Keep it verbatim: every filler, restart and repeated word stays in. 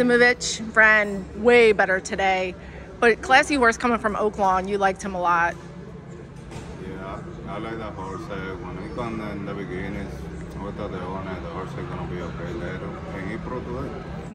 Simovitch ran way better today, but classy horse coming from Oaklawn, you liked him a lot. Yeah, I like that horse. Uh, when he come in the beginning, I thought the owner, the horse is going to be okay later, and he proved it.